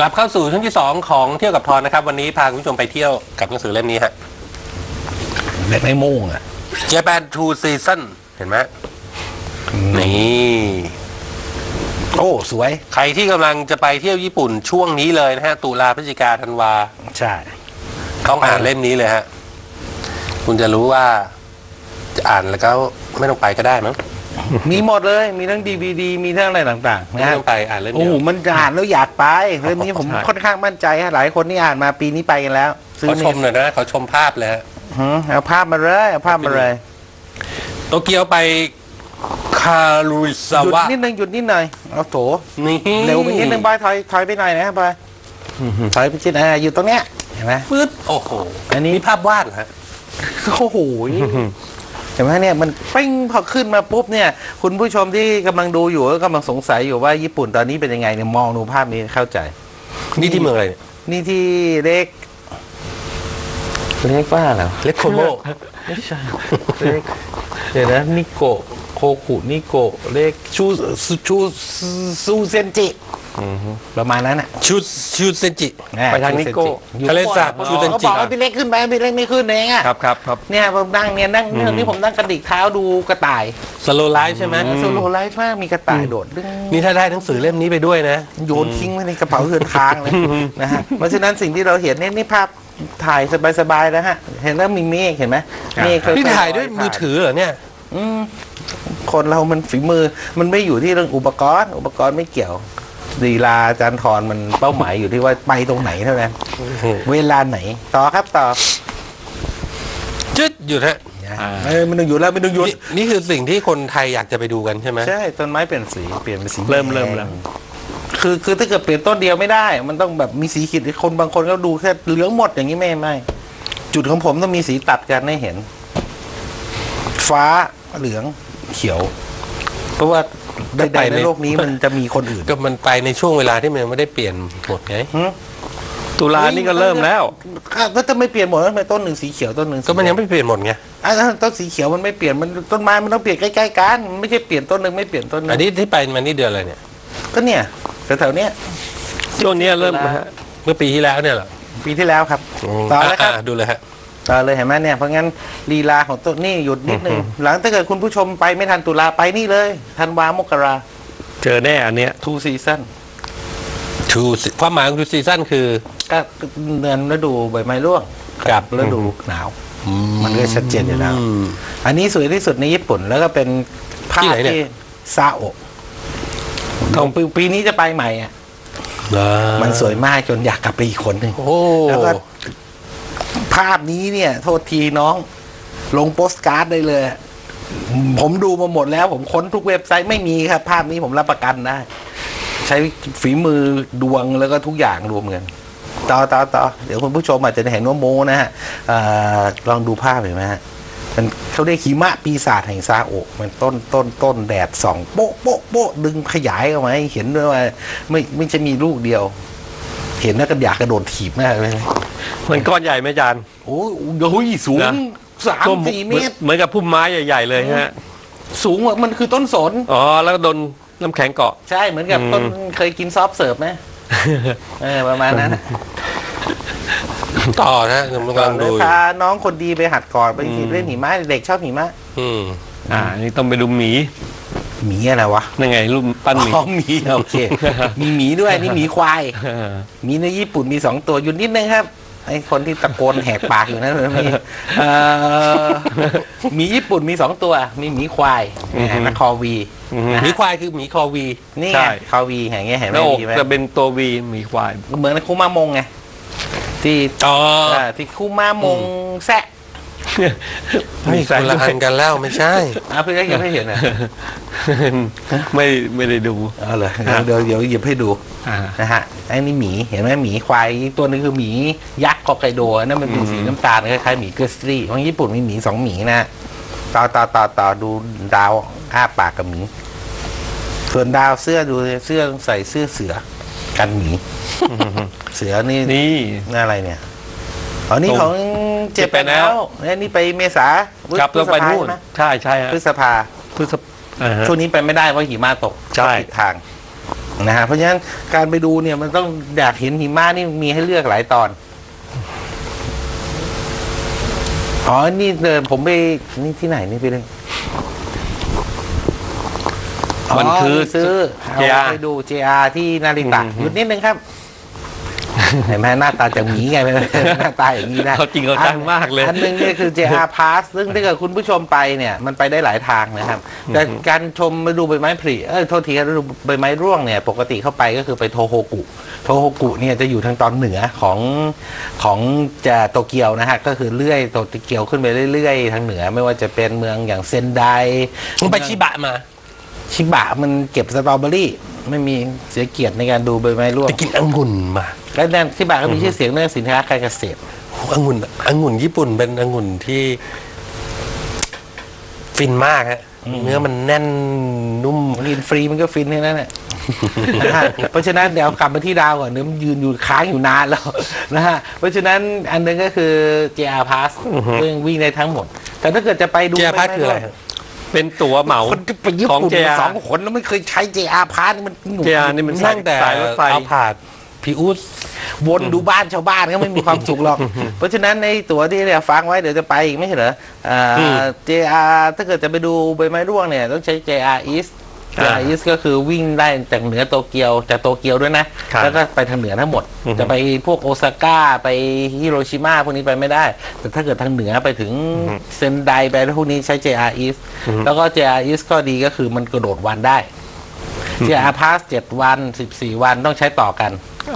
ลับเข้าสู่ช่วงที่2ของเที่ยวกับทอนนะครับวันนี้พาคุณผู้ชมไปเที่ยวกับหนังสือเล่มนี้ฮะเล็กไม่โม่งอ่ะ Japan Two Season เห็นไหมนี่โอ้สวยใครที่กำลังจะไปเที่ยวญี่ปุ่นช่วงนี้เลยนะฮะตุลาพฤศจิกาธันวาใช่ต้องอ่านเล่มนี้เลยฮะคุณจะรู้ว่าจะอ่านแล้วก็ไม่ต้องไปก็ได้มั้งมีหมดเลยมีทั้ง DVD มีทั้งอะไรต่างๆไม่ต้องไปอ่านเล่มเดียวมันอ่านแล้วอยากไปเล่มนี้ผมค่อนข้างมั่นใจฮะหลายคนนี่อ่านมาปีนี้ไปกันแล้วเขาชมหน่อยนะเขาชมภาพเลยเอาภาพมาเลยเอาภาพมาเลยโตเกียวไปคารุซาวะหยุดนิดหน่อยเอาโถนี่เร็วไปนิดนึงบอยถอยไปหน่อยนะครับบอยถอยไปชิดอยู่ตรงเนี้ยเห็นไหมฟืดโอ้โหอันนี้ภาพวาดฮะโอ้โหเห็นไหมเนี่ยมันปิ้งพอขึ้นมาปุ๊บเนี่ยคุณผู้ชมที่กำลังดูอยู่ก็กำลังสงสัยอยู่ว่าญี่ปุ่นตอนนี้เป็นยังไงเนี่ยมองดูภาพนี้เข้าใจนี่ที่เมืองอะไรนี่ที่เล็กว่าเหรอเล็กโคโมไม่ใช่เล็กเดี๋ยวนะนิโกะโคคุนิโกะเล็กซูเซนจิประมาณนั้นอ่ะชูเซนจิไปทางนิโกะทะเลสาบชูเซนจิบอกว่าพี่เล็กขึ้นไปพี่เล็กไม่ขึ้นเองอ่ะครับเนี่ยผมนั่งนี่ผมนั่งกระดิกเท้าดูกระต่ายสโลไลฟ์ใช่ไหมสโลไลฟ์มากมีกระต่ายโดดนี่ถ้าได้หนังสือเล่มนี้ไปด้วยนะโยนทิ้งไว้ในกระเป๋าเดินทางเลยนะฮะเพราะฉะนั้นสิ่งที่เราเห็นนี่ภาพถ่ายสบายๆนะฮะเห็นแล้วมีเมฆเห็นไหมเมฆนี่ถ่ายด้วยมือถือเหรอเนี่ยคนเรามันฝีมือมันไม่อยู่ที่เรื่องอุปกรณ์ไม่เกี่ยวลีลาอาจารย์ธรมันเป้าหมายอยู่ที่ว่าไปตรงไหนเท่านั้นเวลาไหนต่อครับต่อจุดหยุดฮะมันต้องหยุดแล้วมันต้องหยุดนี่คือสิ่งที่คนไทยอยากจะไปดูกันใช่ไหมใช่ต้นไม้เปลี่ยนสีเริ่มแล้วคือถ้าเกิดเปลี่ยนต้นเดียวไม่ได้มันต้องแบบมีสีขีดคนบางคนก็ดูแค่เหลืองหมดอย่างนี้ไม่จุดของผมต้องมีสีตัดกันให้เห็นฟ้าเหลืองเขียวเพราะว่าในโลกนี้มันจะมีคนอื่นก็มันไปในช่วงเวลาที่มันไม่ได้เปลี่ยนหมดไงตุลานี่ก็เริ่มแล้วก็จะไม่เปลี่ยนหมดแล้วทำไมต้นหนึ่งสีเขียวต้นหนึ่งก็มันยังไม่เปลี่ยนหมดไงต้นสีเขียวมันไม่เปลี่ยนมันต้นไม้มันต้องเปลี่ยนใกล้ๆกันไม่ใช่เปลี่ยนต้นหนึ่งไม่เปลี่ยนต้นนึงอันนี้ที่ไปมันนี่เดือนอะไรเนี่ยก็เนี่ยแถวๆเนี้ยช่วงนี้เริ่มเมื่อปีที่แล้วเนี่ยเหรอปีที่แล้วครับต่อเลยครับดูเลยฮะต่อเลยเห็นไหมเนี่ยเพราะงั้นลีลาของต้นนี่หยุดนิดนึงหลังถ้าเกิดคุณผู้ชมไปไม่ทันตุลาไปนี่เลยธันวามกราเจอแน่อันเนี้ยทูซีซั่นความหมายของทูซีซั่นคือก็เดือนฤดูใบไม้ร่วงกับฤดูหนาวมันก็ชัดเจนอยู่แล้วอันนี้สวยที่สุดในญี่ปุ่นแล้วก็เป็นภาพที่ซาโอะของปีนี้จะไปใหม่อ่ะมันสวยมากจนอยากกลับไปอีกคนหนึ่งแล้วก็ภาพนี้เนี่ยโทษทีน้องลงโปสการ์ดได้เลยผมดูมาหมดแล้วผมค้นทุกเว็บไซต์ไม่มีครับภาพนี้ผมรับประกันได้ใช้ฝีมือดวงแล้วก็ทุกอย่างรวมกันต่อเดี๋ยวคุณผู้ชมอาจจะเห็นว่าโมนะฮะลองดูภาพเห็นไหมฮะมันเขาเรียกหิมะปีศาจแห่งซาโอะมันต้นแดดส่องโป๊ะดึงขยายออกมาให้เห็นด้วยว่าไม่จะมีลูกเดียวเห็นแล้วก็อยากกระโดดถีบมากเลยมันก้อนใหญ่ไหมจานโอ้ยสูง3-4 เมตรเหมือนกับพุ่มไม้ใหญ่ๆเลยฮะสูงมันคือต้นสนแล้วก็โดนน้ำแข็งเกาะใช่เหมือนกับต้นเคยกินซอฟเสิร์ฟไหมประมาณนั้นต่อนะกำลังดูพาน้องคนดีไปหัดก่อนไปเล่นหิมะเด็กชอบหิมะนี่ต้องไปดูหมีอะไรวะนั่นไงรูปปั้นหมีหมีโอเคมีหมีด้วยนี่หมีควายหมีในญี่ปุ่นมี2 ตัวอยู่นิดนึงครับไอ้คนที่ตะโกนแหกปากอยู่นั่นมีญี่ปุ่นมี2 ตัวมีหมีควายนะคอวีหมีควายคือหมีคอวีนี่คอวีอย่างเงี้ยเห็นไหมจะเป็นตัววีหมีควายเหมือนคุมามงไงที่คุมามงแซะไม่คนละอันกันแล้วไม่ใช่พี่เล็กยังไม่เห็นนะไม่ได้ดูเหรอเดี๋ยวหยิบให้ดูนะฮะไอ้นี่หมีเห็นไหมหมีควายตัวนึงคือหมียักษ์ฮอกไกโดนั่นมันเป็นสีน้ำตาลคล้ายๆหมีเกอร์สตรีของญี่ปุ่นมีหมี2 หมีนะต่อดูดาวอ้าปากกับหมีส่วนดาวเสื้อดูเสื้อใส่เสื้อเสือกันหมีเสือนี่อะไรเนี่ยนี่ของเจ็บไปแล้วนี่ไปเมษาครับเราไปนู่นใช่พฤษภาช่วงนี้ไปไม่ได้เพราะหิมะตกใช่ทางนะฮะเพราะฉะนั้นการไปดูเนี่ยมันต้องอยากเห็นหิมะนี่มีให้เลือกหลายตอนอ๋อนี่เดินผมไปนี่ที่ไหนนี่ไปเลยมันคือซื้อ JR ไปดู JR ที่นาริตะหยุดนิดนึงครับเห็นไหมหน้าตาจะหมีไงหน้าตาอย่างนี้นะเขาจริงเขาจังมากเลยอันนึงเนี่ยคือ JR Pass ซึ่งถ้าเกิดคุณผู้ชมไปเนี่ยมันไปได้หลายทางนะครับแต่การชมมาดูใบไม้ผลิโทษทีครับดูใบไม้ร่วงเนี่ยปกติเข้าไปก็คือไปโทโฮกุเนี่ยจะอยู่ทางตอนเหนือของจะโตเกียวนะฮะก็คือเลื่อยโตเกียวขึ้นไปเรื่อยๆทางเหนือไม่ว่าจะเป็นเมืองอย่างเซนไดผมไปชิบะมาชิบะมันเก็บสตรอเบอรี่ไม่มีเสียเกียรติในการดูใบไม้ร่วงไปกินองุ่นมาแล้วนั่นชิบะก็มีชื่อเสียงเรื่องสินค้าการเกษตรองุ่นญี่ปุ่นเป็นองุ่นที่ฟินมากฮะเนื้อมันแน่นนุ่มกินฟรีมันก็ฟินแค่นั้นแหละเพราะฉะนั้นเดี๋ยวกลับมาที่ดาวก่อนเนื้อมันยืนอยู่ค้างอยู่นานแล้วนะฮะเพราะฉะนั้นอันนึงก็คือ JR Pass วิ่งได้ทั้งหมดแต่ถ้าเกิดจะไปดู JR Pass คืออะไรเป็นตั๋วเหมาคนที่ไปญี่ปุ่น2 คนแล้วไม่เคยใช้ JR Pass มัน JR นี่มันนั่งแต่รถไฟเอาผ่านพิอุสวนดูบ้านชาวบ้านก็ไม่มีความสุขหรอกเพราะฉะนั้นในตั๋วที่เนี่ยฟังไว้เดี๋ยวจะไปอีกไม่ใช่เหรอJR ถ้าเกิดจะไปดูใบไม้ร่วงเนี่ยต้องใช้ JR East JR East ก็คือวิ่งได้จากเหนือโตเกียวจากโตเกียวด้วยนะแล้วก็ไปทางเหนือทั้งหมดจะไปพวกโอซาก้าไปฮิโรชิมาพวกนี้ไปไม่ได้แต่ถ้าเกิดทางเหนือไปถึงเซนไดไปพวกนี้ใช้ JR East แล้วก็ JR East ก็ดีก็คือมันกระโดดวันได้ JR Pass 7 วัน14 วันต้องใช้ต่อกัน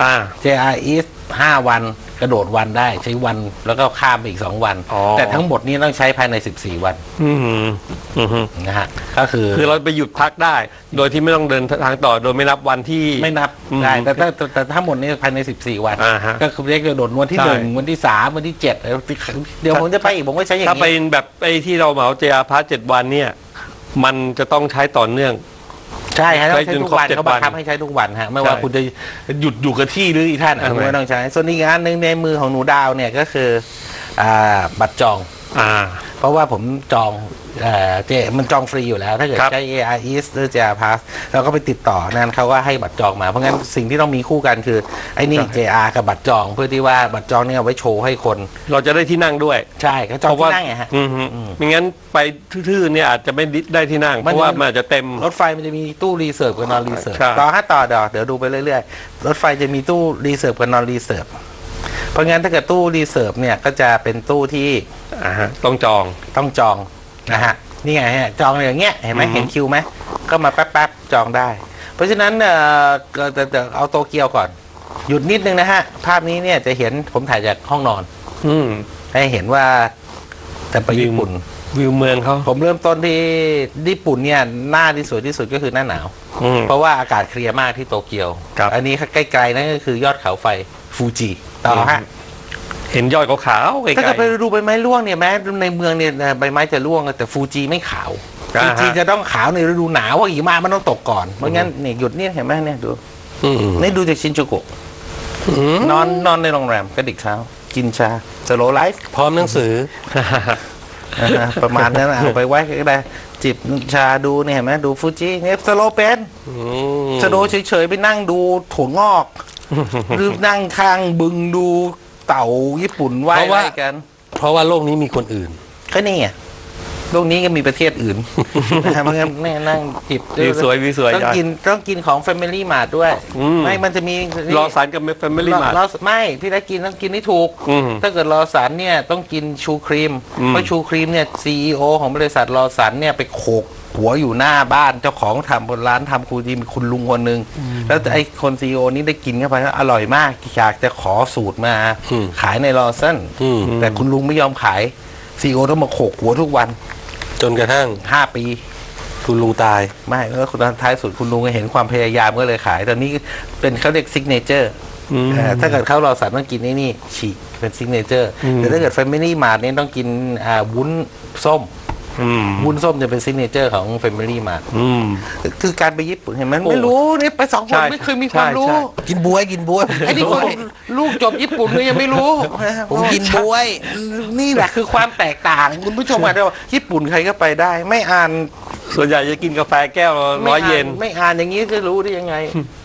JR East 5 วันกระโดดวันได้ใช้วันแล้วก็ข้ามไปอีก2 วันแต่ทั้งหมดนี้ต้องใช้ภายใน14 วันนะฮะก็คือเราไปหยุดพักได้โดยที่ไม่ต้องเดินทางต่อโดยไม่นับวันที่ไม่นับได้แต่ทั้งหมดนี้ภายใน14 วันก็คือเรียกกระโดดวันที่1วันที่3วันที่7เดี๋ยวผมจะไปอีกผมก็ใช้อย่างนี้ถ้าเป็นแบบไอ้ที่เราเหมา JR Pass 7 วันเนี่ยมันจะต้องใช้ต่อเนื่องใช่ครับใช้ทุกวันเขาบังคับให้ใช้ทุกวันฮะไม่ว่าคุณจะหยุดอยู่กับที่หรืออีท่านไม่ต้องใช้ส่วนอีกอันหนึ่งในมือของหนูดาวเนี่ยก็คือบัตรจองเพราะว่าผมจองมันจองฟรีอยู่แล้วถ้าเกิดใช้ AR East หรือ JR Pass เราก็ไปติดต่อนั่นเขาก็ให้บัตรจองมาเพราะงั้นสิ่งที่ต้องมีคู่กันคือไอ้นี่ JR กับบัตรจองเพื่อที่ว่าบัตรจองเนี่ยเอาไว้โชว์ให้คนเราจะได้ที่นั่งด้วยใช่เขาจองที่นั่งไงฮะไม่งั้นไปทื่อๆเนี่ยอาจจะไม่ได้ที่นั่งเพราะว่ามันจะเต็มรถไฟมันจะมีตู้รีเซิร์ฟกับนอนรีเซิร์ฟต่อเดี๋ยวดูไปเรื่อยๆรถไฟจะมีตู้รีเซิร์ฟกับนอนรีเซิร์ฟเพราะงั้นถ้าเกิดตู้รีเซิร์ฟเนี่ยก็จะเป็นตู้ที่ต้องจองนะฮะนี่ไงฮะจองอย่างเงี้ยเห็นไหมเห็นคิวไหมก็มาแป๊บๆจองได้เพราะฉะนั้นจะเอาโตเกียวก่อนหยุดนิดนึงนะฮะภาพนี้เนี่ยจะเห็นผมถ่ายจากห้องนอนให้เห็นว่าจะไปญี่ปุ่นวิวเมืองเขาผมเริ่มต้นที่ญี่ปุ่นเนี่ยหน้าที่สวยที่สุดก็คือหน้าหนาวเพราะว่าอากาศเคลียร์มากที่โตเกียวอันนี้ใกล้ๆนั่นก็คือยอดเขาไฟฟูจิต่อฮะเห็นยอดขาวๆไกลๆถ้าเกิดไปดูใบไม้ร่วงเนี่ยแม้ในเมืองเนี่ยใบไม้จะร่วงแต่ฟูจิไม่ขาวฟูจิจะต้องขาวในฤดูหนาวว่าหิมะมันต้องตกก่อนเพราะงั้นเนี่ยหยุดเนี่ยเห็นไหมเนี่ยดูนี่ดูจากชินจูกุนอนในโรงแรมกระดิกเท้ากินชาสโลไลฟ์พร้อมหนังสือประมาณนั้นเอาไปไว้ก็ได้จิบชาดูเนี่ยเห็นไหมดูฟูจิเนี่ยสโลเป็นสโลเฉยๆไปนั่งดูถั่วงอกหรือนั่งข้างบึงดูเต่าญี่ปุ่นว่ายกันเพราะว่าโลกนี้มีคนอื่นก็นี่ไงโลกนี้ก็มีประเทศอื่นเพราะงั้นแม่นั่งจิบวิวสวยต้องกินของ Family Mart ด้วยไม่มันจะมีรอสารกับ Family Mart ไม่พี่ได้กินต้องกินให้ถูกถ้าเกิดรอสารเนี่ยต้องกินชูครีมเพราะชูครีมเนี่ย CEO ของบริษัทรอสารเนี่ยไปโขกหัวอยู่หน้าบ้านเจ้าของทำบนร้านทำคูดีมีคุณลุงคนหนึ่งแล้วไอ้คนซีโอนี้ได้กินเข้าไปอร่อยมากอยากจะขอสูตรมาขายในลอสันแต่คุณลุงไม่ยอมขายซีโอต้องมาโขกหัวทุกวันจนกระทั่ง 5 ปีคุณลุงตายไม่แล้วคุณท้ายสุดคุณลุงเห็นความพยายามก็เลยขายตอนนี้เป็นเขาเรียกซิกเนเจอร์ถ้าเกิดเข้ารอสันต้องกินนี่ฉีกเป็นซิกเนเจอร์แต่ถ้าเกิดแฟมิลี่มาร์ทนี่ต้องกินวุ้นส้มวุ้นส้มจะเป็นซิกเนเจอร์ของ Family Mart คือการไปญี่ปุ่นเห็นไหมไม่รู้นี่ไป2 คนไม่เคยมีความรู้กินบวยไอ้นี่คนลูกจบญี่ปุ่นเลยยังไม่รู้ผมกินบวยนี่แหละคือความแตกต่างคุณผู้ชมอาจจะว่าญี่ปุ่นใครก็ไปได้ไม่อ่านส่วนใหญ่จะกินกาแฟแก้ว100 เยนไม่อ่านอย่างนี้จะรู้ได้ยังไง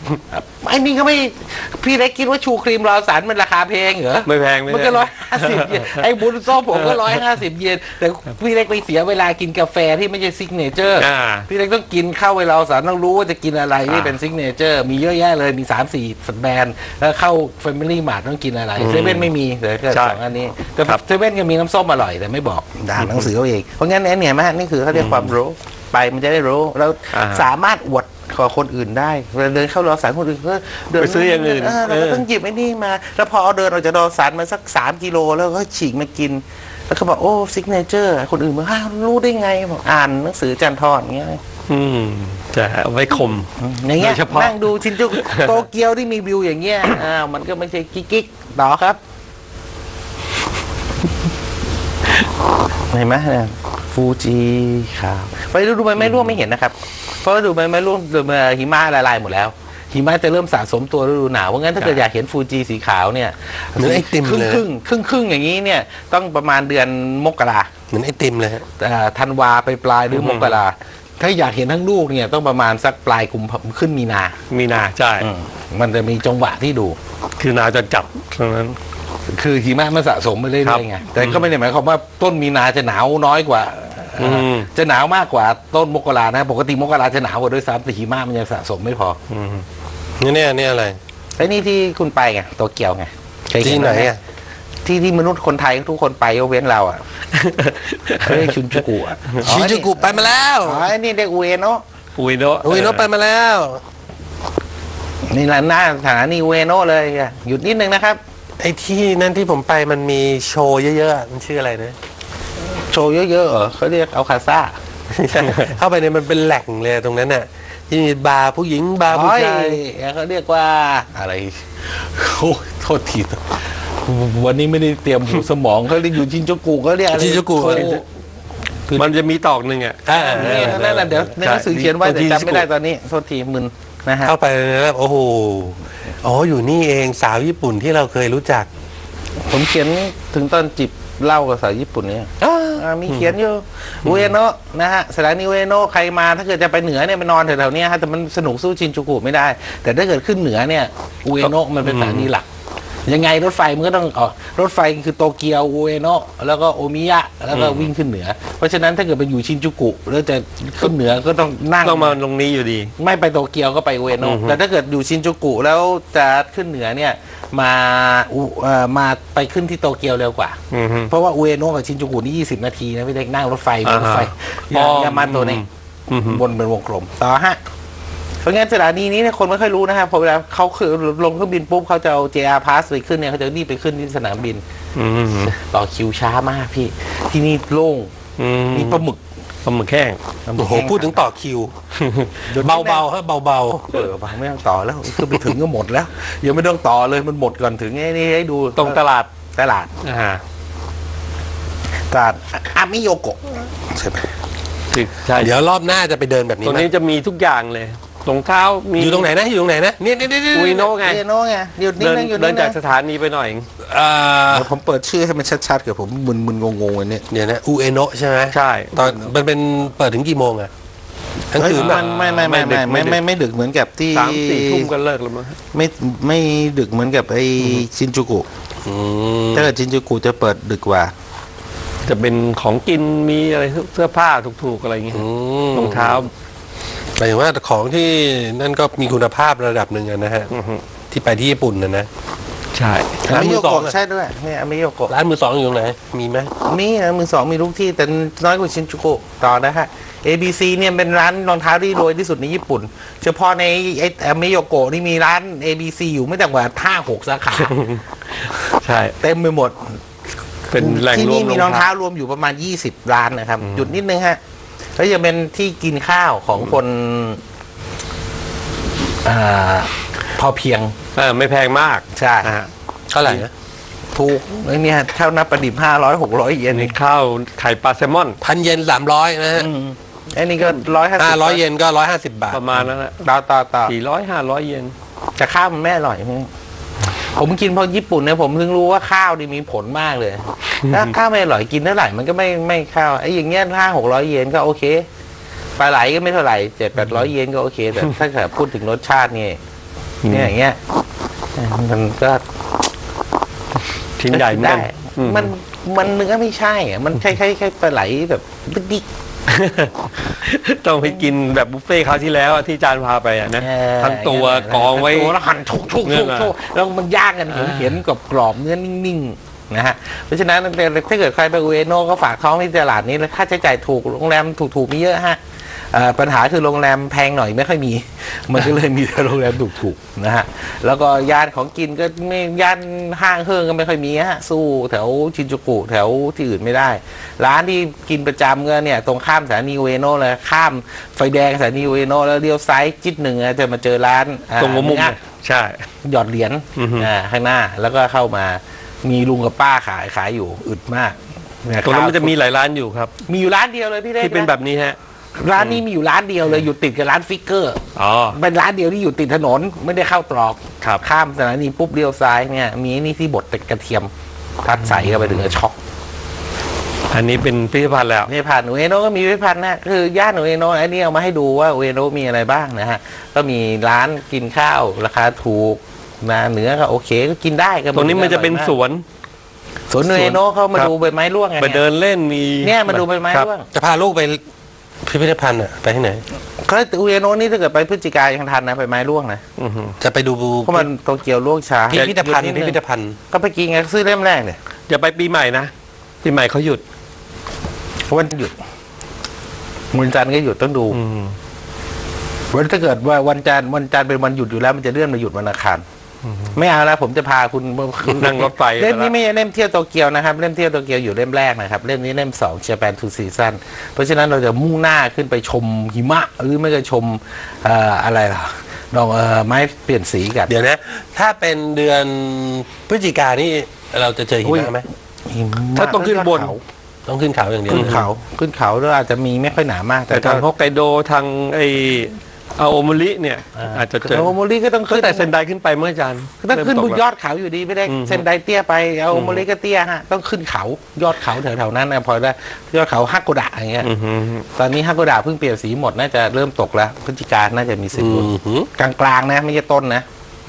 ไอ้นี่ก็ไม่พี่เล็กคิดว่าชูครีมรอสันมันราคาแพงเหรอไม่แพงมันก็150 เยนไอ้บุญส้มผมก็150 เยนแต่พี่เล็กไปเสียเวลากินกาแฟที่ไม่ใช่ซิกเนเจอร์พี่เล็กต้องกินเข้าเวลาสันต้องรู้ว่าจะกินอะไรที่เป็นซิกเนเจอร์มีเยอะแยะเลยมี 3-4 แบรนด์แล้วเข้า Family Mart ต้องกินอะไรเซเว่นไม่มีเหลือแค่สองอันนี้แต่เซเว่นก็มีน้ำส้มอร่อยแต่ไม่บอกด่าหนังสือเขาเองเพราะงั้นเนี่ยมั้ยนี่คือเขาเรียกความรู้ไปมันจะได้รู้แล้วสามารถอวดขอคนอื่นได้เวลาเดินเข้ารอสารคนอื่นก็เดินไปซื้ออย่างอื่นเราก็ต้องหยิบไอ้นี่มาแล้วพอเอาเดินออกจากรอสารมาสัก3 กิโลแล้วก็ฉีกมากินแล้วก็บอกโอ้ซิกเนเจอร์คนอื่นมารู้ได้ไงบอกอ่านหนังสือจันทร์อย่างเงี้ยจะเอาไว้ข่มอย่างเงี้ยโดยเฉพาะนั่งดูชินจูกุโตเกียวที่มีวิวอย่างเงี้ยมันก็ไม่ใช่กิ๊กต่อครับเห็นไหมเนี่ยฟูจิขาวไปดูใบไม้ร่วงไม่เห็นนะครับเพราะว่าดูใบไม้ร่วงหิมะละลายหมดแล้วหิมะจะเริ่มสะสมตัวฤดูหนาวเพราะงั้นถ้าเกิดอยากเห็นฟูจิสีขาวเนี่ยเหมือนไอติมเลยครึ่งอย่างนี้เนี่ยต้องประมาณเดือนมกราเหมือนไอติมเลยฮะธันวาไปปลายหรือมกราถ้าอยากเห็นทั้งลูกเนี่ยต้องประมาณสักปลายกุมภาขึ้นมีนาใช่มันจะมีจังหวะที่ดูคือนาจะจับตรงนั้นคือหิมะมันสะสมไปเรื่อยๆไงแต่ก็ไม่ได้หมายความว่าต้นมีนาจะหนาวน้อยกว่าจะหนาวมากกว่าต้นมกรานะปกติมกราจะหนาวกว่าด้วยซ้ำแต่หิมะมันยังสะสมไม่พอเนี่ยอะไรไอ้นี่ที่คุณไปไงโตเกียวไงที่ไหนอ่ะที่มนุษย์คนไทยทุกคนไปยกเว้นเราอ่ะเขาเรียกชินจูกุอ่ะชินจูกุไปมาแล้วไอ้นี่เรียกอุเอโนะไปมาแล้วนี่หน้าสถานีอุเอโนะเลยหยุดนิดนึงนะครับไอ้ที่นั่นที่ผมไปมันมีโชว์เยอะๆมันชื่ออะไรนะโชว์เยอะๆเหรอเขาเรียกเอาคาซ่าเข้าไปเนี่ยมันเป็นแหล่งเลยตรงนั้นน่ะที่มีบาร์ผู้หญิงบาร์ผู้ชายเขาเรียกว่าอะไรโอ้โทษทีวันนี้ไม่ได้เตรียมสมองเขาเรียกอยู่ชินจูกุเขาเรียกอะไรชินจูกุมันจะมีตอกหนึ่งอ่ะนั่นแหละเดี๋ยวในหนังสือเขียนไว้แต่จำไม่ได้ตอนนี้โทษทีมึนนะฮะเข้าไปแล้วโอ้โหอยู่นี่เองสาวญี่ปุ่นที่เราเคยรู้จักผมเขียนถึงตอนจิบเหล้ากับสาวญี่ปุ่นเนี่ยมีเขียนอยู่อุเอโนะนะฮะสถานีอุเอโนะใครมาถ้าเกิดจะไปเหนือเนี่ยไปนอนแถวๆนี้ฮะแต่มันสนุกสู้ชินจูกุไม่ได้แต่ถ้าเกิดขึ้นเหนือเนี่ยอุเอโนะมันเป็นสถานีหลักยังไงรถไฟมันก็ต้องรถไฟคือโตเกียวอุเอโนะแล้วก็โอมิยะแล้วก็วิ่งขึ้นเหนือเพราะฉะนั้นถ้าเกิดไปอยู่ชินจูกุแล้วจะขึ้นเหนือก็ต้องนั่งต้องมาตรงนี้อยู่ดีไม่ไปโตเกียวก็ไปอุเอโนะแต่ถ้าเกิดอยู่ชินจูกุแล้วจะขึ้นเหนือเนี่ยมาไปขึ้นที่โตเกียวเร็วกว่าเพราะว่าอุเอโนะกับชินจูกุนี่20 นาทีนะพี่เล็กนั่งรถไฟยามาโตะเนี่ยวนเป็นวงกลมต่อฮะเพราะงั้นสถานีนี้เนี่ยคนไม่ค่อยรู้นะครับพอเวลาเขาคือลงเครื่องบินปุ๊บเขาจะเอา JR Pass ไปขึ้นเนี่ยเขาจะรีบไปขึ้นที่สนามบินต่อคิวช้ามากพี่ที่นี่โล่งมีปลาหมึกแห้งโอ้โหพูดถึงต่อคิวเบาๆฮะเบาเบาไม่ต้องต่อแล้วคือไปถึงก็หมดแล้วยังไม่ต้องต่อเลยมันหมดก่อนถึงนี่ให้ดูตรงตลาดอามิโยโกะใช่ไหมเดี๋ยวรอบหน้าจะไปเดินแบบนี้ตรงนี้จะมีทุกอย่างเลยรองเท้ามีอยู่ตรงไหนนะนี่อุยโนะไงเดินจากสถานีไปหน่อยผมเปิดชื่อให้มันชัดๆเกิดผมมึนงงๆเนี่ยเดี๋ยวนะอุเอโนะใช่ไหมใช่ตอนมันเป็นเปิดถึงกี่โมงอะทั้งคืนมันไม่ดึกเหมือนกับที่ 3-4 ทุ่มก็เลิกแล้วมั้งไม่ดึกเหมือนกับไอชินจูกุถ้าเกิดชินจูกุจะเปิดดึกกว่าจะเป็นของกินมีอะไรเสื้อผ้าถูกๆอะไรอย่างเงี้ยรองเท้าหมายถึงว่าของที่นั่นก็มีคุณภาพระดับหนึ่งนะฮะที่ไปที่ญี่ปุ่นนะใช่ร้านมือสองใช่ด้วยนี่อามิโยโกะร้านมือสองอยู่ตรงไหนมีไหมมีนะมือสองมีทุกที่แต่น้อยกว่าชินจูกุต่อนะฮะ ABC เนี่ยเป็นร้านรองเท้าที่รวยที่สุดในญี่ปุ่นเฉพาะในไอ้อามิโยโกะนี่มีร้าน ABC อยู่ไม่ต่ำกว่า5-6 สาขาใช่เต็มไปหมดเป็นแหล่งรวมที่นี่มีรองเท้ารวมอยู่ประมาณ20 ร้านนะครับหยุดนิดนึงฮะก็จะเป็นที่กินข้าวของคนพอเพียงไม่แพงมากใช่เท่าไหร่นะถูกไอ้นี่ข้าวหน้าปลาดิบ500-600 เยนนี่ข้าวไข่ปลาแซลมอน 1,000 เยน300นะฮะไอ้นี่ก็ 500 เยนก็150 บาทประมาณนั้นแหละต่อ 400-500 เยนจะข้าวมันไม่อร่อยผมกินพอญี่ปุ่นเนี่ยผมถึงรู้ว่าข้าวนี่มีผลมากเลยถ้าข้าวไม่อร่อยกินเท่าไหร่มันก็ไม่ข้าวไอ้อย่างเงี้ย500-600 เยนก็โอเคปลาไหลก็ไม่เท่าไหร่700-800 เยนก็โอเคแต่ถ้าเกิดพูดถึงรสชาตินี่เนี่ยอย่างเงี้ยมันก็ชิ้นใหญ่เหมือนกันได้มันเนื้อไม่ใช่อะมันคล้ายๆปลาไหลแบบดิ๊กต้องไปกินแบบบุฟเฟ่ต์คราวที่แล้วอะที่อาจารย์พาไปอะนะทั้งตัวกองไว้ตัวแล้วหั่นทุกแล้วมันย่างกันเห็นกรอบเนื้อนิ่งๆนะฮะเพราะฉะนั้นถ้าเกิดใครไปอุเอโนะก็ฝากท้องที่ตลาดนี้แล้วค่าใช้จ่ายถูกโรงแรมถูกมีเยอะฮะปัญหาคือโรงแรมแพงหน่อยไม่ค่อยมี มันก็เลยมีแต่โรงแรมถูกๆนะฮะแล้วก็ย่านของกินก็ไม่ย่านห้างเฮิงก็ไม่ค่อยมีฮะสู้แถวชินจูกุแถวที่อื่นไม่ได้ร้านที่กินประจำก็เนี่ยตรงข้ามสถานีอุเอโนะเลยข้ามไฟแดงสถานีอุเอโนะแล้วเลี้ยวซ้ายจิ๊ดหนึ่งจะมาเจอร้านตรงหัวมุมใช่หยอดเหรียญข้างหน้าแล้วก็เข้ามามีลุงกับป้าขายอยู่อึดมากตรงนั้นมันจะมีหลายร้านอยู่ครับมีอยู่ร้านเดียวเลยพี่เล็กที่เป็นแบบนี้ฮะร้านนี้มีอยู่ร้านเดียวเลยอยู่ติดกับร้านฟิกเกอร์เป็นร้านเดียวที่อยู่ติดถนนไม่ได้เข้าตรอกข้ามสถานีปุ๊บเลี้ยวซ้ายเนี่ยมีนี่ที่บดเป็นกระเทียมทัดใส่เข้าไปถึงจะช็อกอันนี้เป็นพิพิธภัณฑ์แล้วพิพิธภัณฑ์อุเอโนะก็มีพิพิธภัณฑ์นะคือย่านอุเอโนะอันนี้เอามาให้ดูว่าอุเอโนะมีอะไรบ้างนะฮะก็มีร้านกินข้าวราคาถูกนะเนื้อก็โอเคก็กินได้ตรงนี้มันจะเป็นสวนอุเอโนะเขามาดูใบไม้ร่วงไงไปเดินเล่นมีเนี่ยมาดูใบไม้ร่วงจะพาลูกไปพิพิธภัณฑ์อะไปที่ไหนก็อุเอโนะนี่ถ้าเกิดไปพฤศจิกายนยังทันนะใบไม้ร่วงนะจะไปดูเพราะมันโตเกียวร่วงช้าพิพิธภัณฑ์ก็ไปกินไงซื้อเล่มแรกเนี่ยอย่าไปปีใหม่นะปีใหม่เขาหยุดวันหยุดวันจันทร์ก็หยุดต้องดูวันถ้าเกิดว่าวันจันทร์เป็นวันหยุดอยู่แล้วมันจะเลื่อนมาหยุดวันอังคารไม่เอาแล้วผมจะพาคุณนั่งรถไฟเล่มนี้ไม่ใช่เล่มเที่ยวโตเกียวนะครับเล่มเที่ยวโตเกียวอยู่เล่มแรกนะครับเล่มนี้เล่ม2 Japan to Season เพราะฉะนั้นเราจะมุ่งหน้าขึ้นไปชมหิมะหรือไม่ก็ชมอะไรล่ะดอกไม้เปลี่ยนสีกันเดี๋ยวนะถ้าเป็นเดือนพฤศจิกายนนี่เราจะเจอหิมะไหมถ้าต้องขึ้นบนต้องขึ้นเขาอย่างเดียวขึ้นเขาแล้วอาจจะมีไม่ค่อยหนามากแต่ทางฮอกไกโดทางอาโอโมริเนี่ยอาจจะเจออาโอโมริก็ต้องขึ้นแต่เซนไดขึ้นไปเมื่ออาจารย์ต้องขึ้นบนยอดเขาอยู่ดีไม่ได้เซนไดเตี้ยไปอาโอโมริก็เตี้ยฮะต้องขึ้นเขายอดเขาแถวๆนั้นนะพอได้ยอดเขาฮักโกดะอย่างเงี้ยตอนนี้ฮักโกดะเพิ่งเปลี่ยนสีหมดน่าจะเริ่มตกแล้วพฤศจิกายนน่าจะมีสีกลางๆนะไม่ใช่ต้นนะ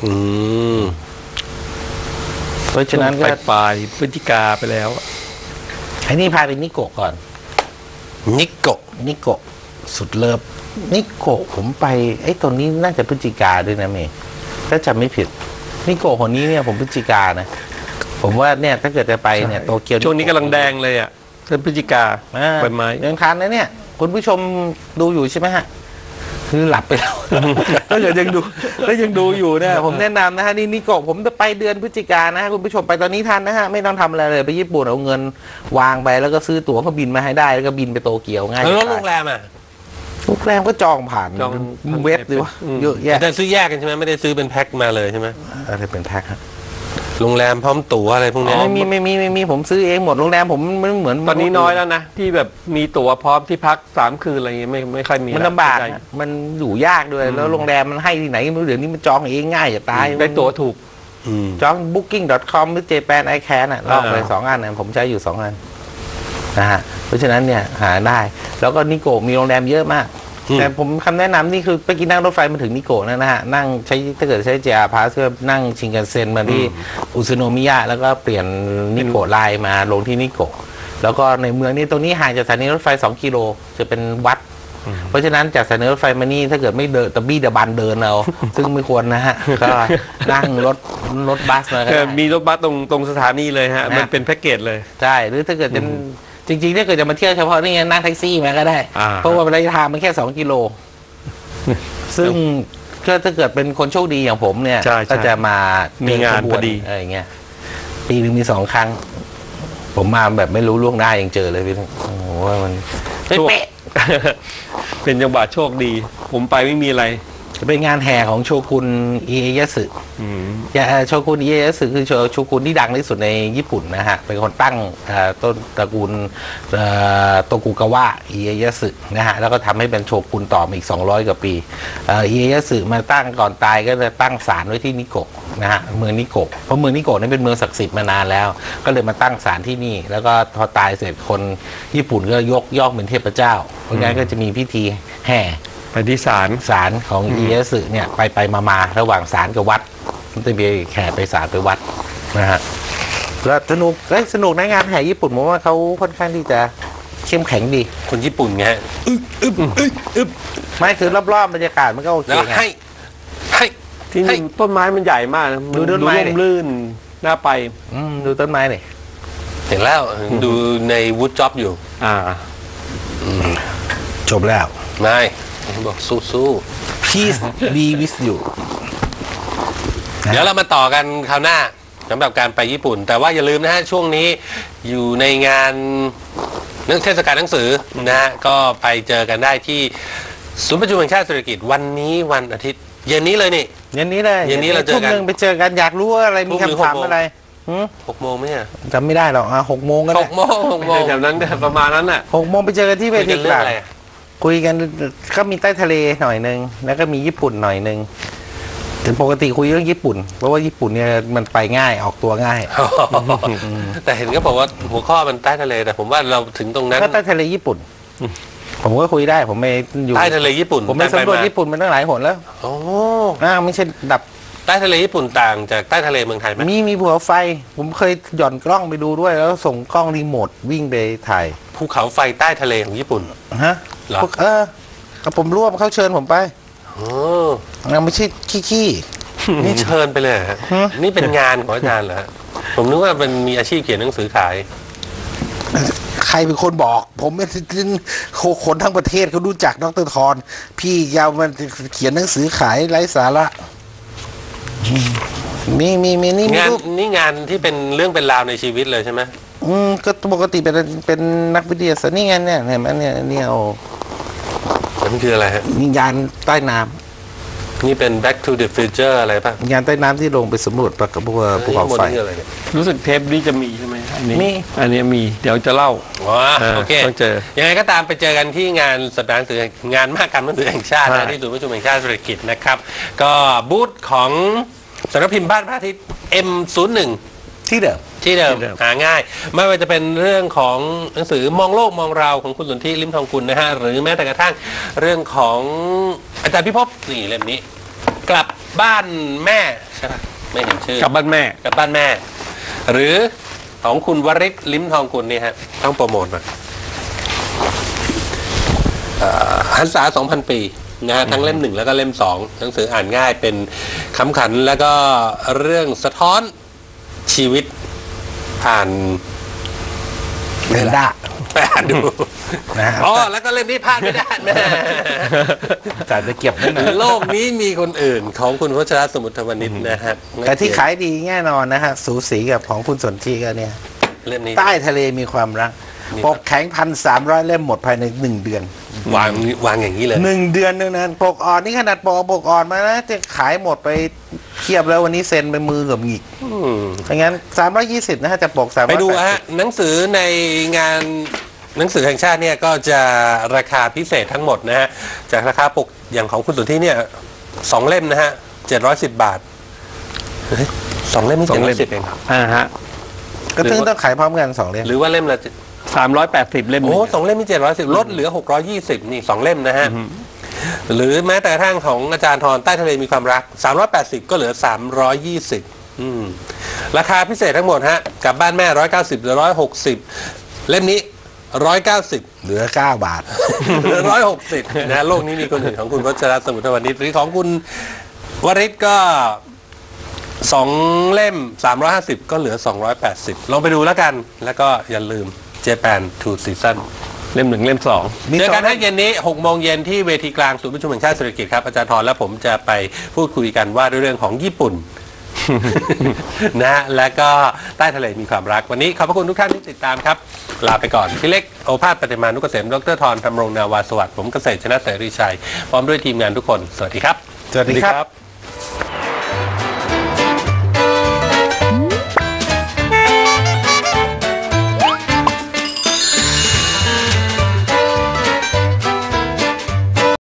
เพราะฉะนั้นก็ปลายพฤศจิกาไปแล้วไอ้นี่พาไปนิโกะก่อนนิโกะสุดเลิฟนิโกะผมไปไอ้ตรงนี้น่าจะพฤศจิกาด้วยนะเมย์ถ้าจำไม่ผิดนิโกะคนนี้เนี่ยผมพฤศจิกานะผมว่าเนี่ยถ้าเกิดจะไปเนี่ยโตเกียวช่วงนี้กำลังแดงเลยอ่ะเดือนพฤศจิกาใบไม้ยังทันนะเนี่ยคุณผู้ชมดูอยู่ใช่ไหมฮะคือหลับไปแล้วถ้าเกิดยังดูอยู่เนี่ยผมแนะนำนะฮะนี่นิโกะผมจะไปเดือนพฤศจิกานะฮะคุณผู้ชมไปตอนนี้ทันนะฮะไม่ต้องทำอะไรเลยไปญี่ปุ่นเอาเงินวางไปแล้วก็ซื้อตั๋วเครื่องบินมาให้ได้แล้วก็บินไปโตเกียวง่ายแล้วโรงแรมก็จองผ่านเว็บหรือว่าเยอะแยะแต่ซื้อแยกกันใช่ไหมไม่ได้ซื้อเป็นแพ็คมาเลยใช่ไหมอะไรเป็นแพ็คครับโรงแรมพร้อมตั๋วอะไรพวกนี้ไม่มีผมซื้อเองหมดโรงแรมผมมันเหมือนตอนนี้น้อยแล้วนะที่แบบมีตั๋วพร้อมที่พัก3 คืนอะไรเงี้ยไม่ค่อยมีมันลำบากมันอยู่ยากด้วยแล้วโรงแรมมันให้ที่ไหนเดี๋ยวนี้มันจองเองง่ายจะตายได้ตั๋วถูกจอง booking.com หรือ Japan I Can ลองไป2 อันนะผมใช้อยู่2 อันนะฮะเพราะฉะนั้นเนี่ยหาได้แล้วก็นิโกะมีโรงแรมเยอะมากแต่ผมคำแนะนำนี่คือไปกินนั่งรถไฟมาถึงนิโกะนะฮะนั่งใช้ถ้าเกิดใช้JR Passก็นั่งชินคันเซ็นมาที่อุซึโนมิยะแล้วก็เปลี่ยนนิโกะไลน์มาลงที่นิโกะแล้วก็ในเมืองนี้ตรงนี้ห่างจากสถานีรถไฟ2 กิโลจะเป็นวัดเพราะฉะนั้นจากสถานีรถไฟมานี่ถ้าเกิดไม่เดินตะบี้ตะบันเดินเอาซึ่งไม่ควรนะฮะก็นั่งรถบัสมามีรถบัสตรงสถานีเลยฮะมันเป็นแพ็กเกจเลยใช่หรือถ้าเกิดจะจริงๆถ้าเกิดจะมาเที่ยวเฉพาะนี่นั่งแท็กซี่มาก็ได้เพราะว่าระยะทางมันแค่2 กิโลซึ่งก็ถ้าเกิดเป็นคนโชคดีอย่างผมเนี่ยก็จะมามีงานพอดีอะไรเงี้ยปีนึงมี2 ครั้งผมมาแบบไม่รู้ล่วงหน้ายังเจอเลยพี่โอ้โหมันเป๊ะเป็นจังหวะโชคดีผมไปไม่มีอะไรเป็นงานแห่ของโชกุนอิเอยะสึโชกุนอิเอยะสึคือโชกุนที่ดังที่สุดในญี่ปุ่นนะฮะเป็นคนตั้งต้นตระกูลโตกุกาวะอิเอยะสึนะฮะแล้วก็ทำให้เป็นโชกุนต่อมาอีก200 กว่าปีอิเอยะสึมาตั้งก่อนตายก็จะตั้งศาลไว้ที่นิโกะนะฮะเมืองนิโกะเพราะเมืองนิโกะนั้นเป็นเมืองศักดิ์สิทธิ์มานานแล้วก็เลยมาตั้งศาลที่นี่แล้วก็พอตายเสร็จคนญี่ปุ่นก็ยกย่องเป็นเทพเจ้าเพราะงั้นก็จะมีพิธีแห่ไปที่ศาลศาลของเอียสึเนี่ยไปมาระหว่างศาลกับวัดมันจะมีแห่ไปศาลไปวัดนะฮะก็สนุกนะงานแห่ญี่ปุ่นผมว่าเขาค่อนข้างที่จะเข้มแข็งดีคนญี่ปุ่นไงฮะอึบไม่คือรอบๆบรรยากาศมันก็โอเคแล้วไงให้ที่นี่ต้นไม้มันใหญ่มากนะดูต้นไม้ดิร่มรื่นน่าไปดูต้นไม้เลยเห็นแล้วดูในวูดจ็อบอยู่จบแล้วไม่บอกสู้ Peace be with you ๆเดี๋ยวเรามาต่อกันคราวหน้าสำหรับการไปญี่ปุ่น แต่ว่าอย่าลืมนะฮะช่วงนี้อยู่ในงานเทศกาลหนังสือนะฮะก็ไปเจอกันได้ที่ศูนย์ประชุมแห่งชาติเศรษฐกิจวันนี้วันอาทิตย์เย็นนี้เลยนี่เย็นนี้เลยเย็นนี้เราเจอกันทุ่มหนึ่งไปเจอกันอยากรู้ว่าอะไรมีทุ่มหนึ่งคำถาม 6 โมงอะไร 6 โมงไหมอ่ะจำไม่ได้หรอก6 โมงก็ได้ 6 โมง6 โมงแถวนั้นประมาณนั้นน่ะ 6 โมงไปเจอกันที่เวคุยทีกันเรื่องอะไรอะคุยกันก็มีใต้ทะเลหน่อยนึงแล้วก็มีญี่ปุ่นหน่อยนึงถึงปกติคุยเรื่องญี่ปุ่นเพราะว่าญี่ปุ่นเนี่ยมันไปง่ายออกตัวง่ายแต่เห็นก็บอกว่าหัวข้อมันใต้ทะเลแต่ผมว่าเราถึงตรงนั้นก็ใต้ทะเลญี่ปุ่น ผมก็คุยได้ผมไปอยู่ใต้ทะเลญี่ปุ่นผมไปสำรวจญี่ปุ่นมาตั้งหลายหนแล้วโอ้ไม่ใช่ดับใต้ทะเลญี่ปุ่นต่างจากใต้ทะเลเมืองไทยไหมมีภูเขาไฟ ผมเคยหย่อนกล้องไปดูด้วยแล้วส่งกล้องรีโมทวิ่งไปถ่ายภูเขาไฟใต้ทะเลของญี่ปุ่นฮะเหรอพวกก็ผมร่วมเขาเชิญผมไปโอ้ไม่ใช่ขี้นี่เชิญไปเลยเหรอฮะนี่เป็นงานของอาจารย์เหรอฮะผมนึกว่าเป็นมีอาชีพเขียนหนังสือขายใครเป็นคนบอก ผมไม่คนทั้งประเทศเขารู้จักดร.ธรพี่ยาวมันเขียนหนังสือขายไร้สาระมีนี่งานรูปนี่งานที่เป็นเรื่องเป็นราวในชีวิตเลยใช่ไหมก็ปกติเป็นนักวิทยาศาสตร์นี่ไงเนี่ยเห็นไหมเนี่ยเอามันคืออะไรฮะมียานใต้น้นี่เป็น back to the future อะไรป่ะำยานใต้น้ำที่ลงไปสำรวจปะกับพวกภูเขาไฟนี่อะไรเนี่ยรู้สึกเทปนี้จะมีใช่ไหมอันนี้มีอันนี้มีเดี๋ยวจะเล่าว้าโอเคต้องเจอยังไงก็ตามไปเจอกันที่งานสัปดาห์หนังสืองานมหกรรมหนังสือแห่งชาติใช่นะที่ศูนย์ประชุมแห่งชาติเศรษฐกิจนะครับ ก็บูธของสำนักพิมพ์บ้านพระอาทิตย์ M01 ที่เดิมที่เดิมหาง่าย ไม่ว่าจะเป็นเรื่องของหนังสือมองโลกมองเราของคุณสนธิลิ้มทองกุลนะฮะหรือแม้แต่กระทั่งเรื่องของอาจารย์พิภพนี่เล่มนี้ กลับบ้านแม่ใช่ปะไม่เห็นชื่อกลับบ้านแม่กลับบ้านแม่ หรือของคุณวริศลิ้มทองกุลนี่ฮะต้องโปรโมทหน่อยหันษา 2,000 ปีนะฮะทั้งเล่ม 1 แล้วก็เล่ม 2 หนังสืออ่านง่ายเป็นขำขันแล้วก็เรื่องสะท้อนชีวิตผ่านเรนด้าไปอ่านดูนะฮะอ๋อแล้วก็เล่มนี้พลาดไม่ได้แม่จ่ายไปเก็บไว้หน่อยโลกนี้มีคนอื่นของคุณวัชรสมุทรวณิชนะฮะแต่ที่ขายดีแน่นอนนะฮะสูสีกับของคุณสนธิก็เนี่ยเล่มนี้ใต้ทะเลมีความรักมีปกแข็ง1,300 เล่มหมดภายใน1 เดือนวางอย่างนี้เลย 1 เดือนนึงนะปกอ่อนนี่ขนาดปกอ่อนมานะจะขายหมดไปเทียบแล้ววันนี้เซ็นไปมือเกือบหงิกอย่างงั้น320นะฮะจะปก380 ไปดูฮะหนังสือในงานหนังสือแห่งชาติเนี่ยก็จะราคาพิเศษทั้งหมดนะฮะจากราคาปกอย่างของคุณสุทธิเนี่ย2 เล่มนะฮะ710 บาทเฮ้ย2 เล่มนี่ 2 เล่ม 710เองครับฮะก็ต้องขายพร้อมกัน2 เล่มหรือว่าเล่มละ 380 เล่มโอ้2 เล่มมี710ลดเหลือ620นี่2 เล่มนะฮะหรือแม้แต่กระทั่งของอาจารย์ธรใต้ทะเลมีความรัก380ก็เหลือ320ราคาพิเศษทั้งหมดฮะกลับบ้านแม่190เหลือ160เล่มนี้190 เหลือ9 บาทเหลือ160นะโลกนี้มีคนอื่นของคุณวัชรสมุทรวณิชหรือของคุณวริศก็2 เล่ม350ก็เหลือ280ลองไปดูแล้วกันแล้วก็อย่าลืม Japan Two Season เล่ม 1 เล่ม 2 เจอกันให้เย็นนี้6 โมงเย็นที่เวทีกลางศูนย์ประชุมแห่งชาติเศรษฐกิจครับอาจารย์ธรและผมจะไปพูดคุยกันว่าด้วยเรื่องของญี่ปุ่น นะฮะและก็ใต้ทะเลมีความรักวันนี้ขอบพระคุณทุกท่านที่ติดตามครับลาไปก่อนพี่เล็กโอภาสปฏิมานุกเกษมดรธรธรรมรงนาวาสวัสดิ์ผมเกษตรชนะเสรีชัยพร้อมด้วยทีมงานทุกคนสวัสดีครับสวัสดีครับ